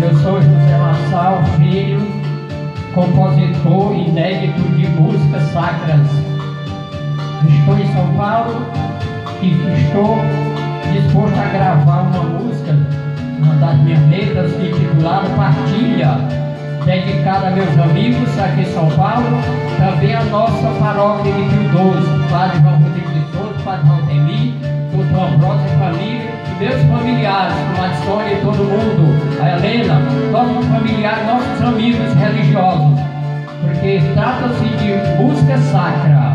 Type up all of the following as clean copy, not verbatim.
Eu sou José Massal Filho, compositor inédito de músicas sacras. Estou em São Paulo e estou disposto a gravar uma música, uma das minhas letras, intitulada Partilha, dedicada a meus amigos aqui em São Paulo, também a nossa paróquia de Pio XII, Padre João Rodrigues de Souza, Padre Valdemir, Doutor Ambrosio e família, meus familiares, como a Sônia e todo mundo, a Helena, nossos familiares, nossos amigos religiosos, porque trata-se de música sacra.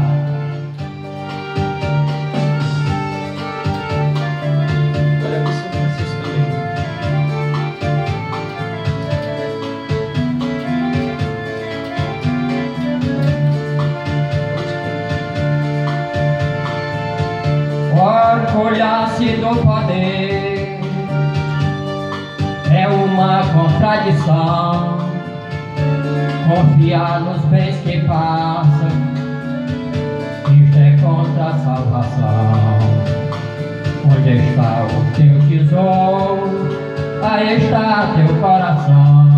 Orgulhar-se do poder é uma contradição. Confiar nos bens que passam, isto é contra a salvação. Onde está o teu tesouro, aí está teu coração.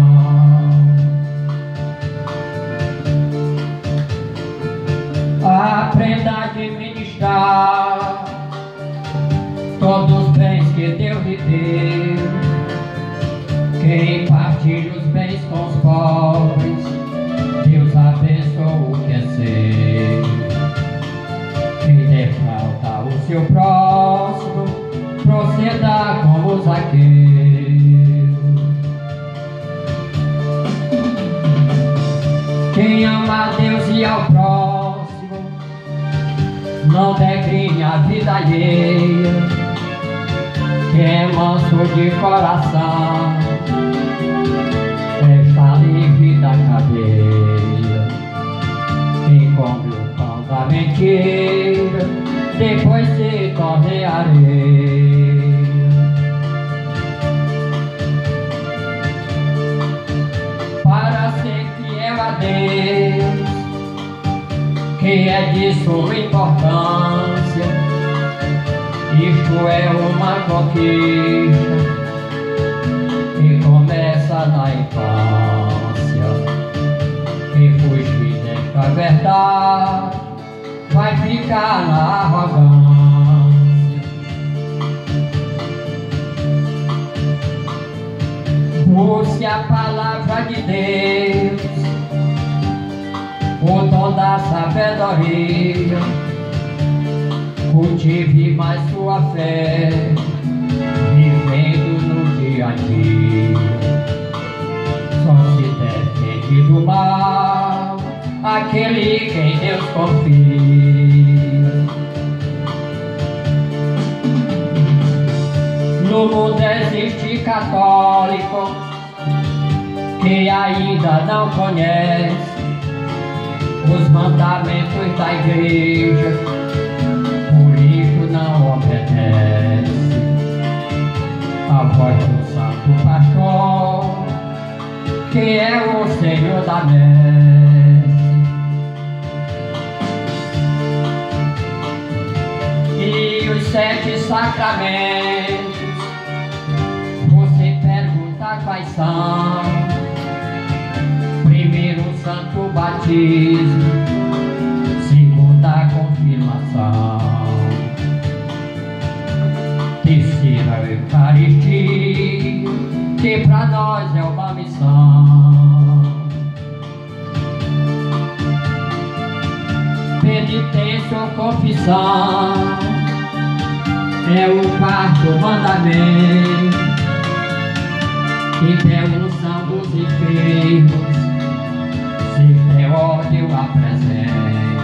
Aprenda a administrar todos os bens que Deus lhe deu. Quem partilha os bens com os pobres, Deus abençoa o que é seu. Quem defrauda o seu próximo, proceda como Zaqueu. Quem ama a Deus e ao próximo, não decline a vida alheia. Quem é manso de coração está livre da cadeia. Quem come o pão da mentira, depois se torna areia. Para ser fiel a Deus, que é de suma importância, isto é uma conquista que começa na infância. Quem fugir desta verdade vai ficar na arrogância. Busque a palavra de Deus, o dom da sabedoria. Cultive mais sua fé, vivendo no dia a dia. Só se defende do mal aquele em quem Deus confia. No mundo existe católico que ainda não conhece os mandamentos da igreja, por isso não obedece a voz do Santo Pastor, que é o Senhor da messe. E os 7 sacramentos, você pergunta quais são. Primeiro o santo batismo, segunda a confirmação, terceira a Eucaristia, que pra nós é uma missão. Penitência ou confissão é o 4º mandamento, que é unção dos enfermos, se é ódio apresente.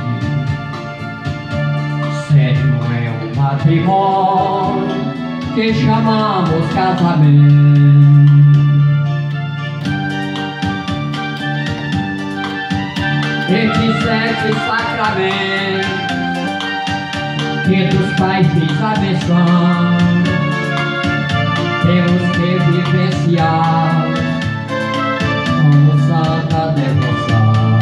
7º é o matrimônio, que chamamos casamento. Estes 7 sacramentos, que dos pais fiz a benção, temos que vivenciar como santa devoção.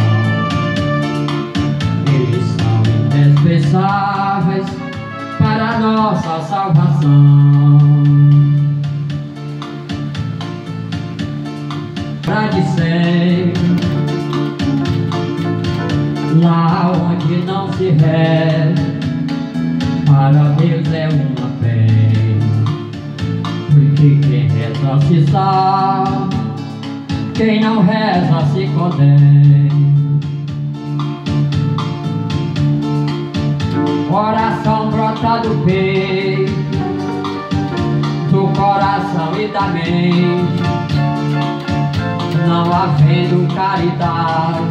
Eles são indispensáveis para a nossa salvação. pra dizer, lá onde não se reza, para Deus é uma pena, porque quem reza se salva, quem não reza se condena. Oração brota do peito, do coração e da mente, não havendo caridade,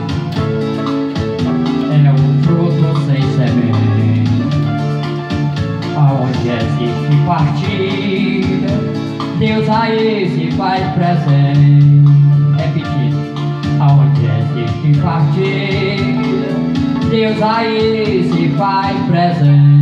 é um fruto sem semente. Aonde existe partida, Deus aí se faz presente. Repetindo, aonde existe partida, Deus aí se faz presente.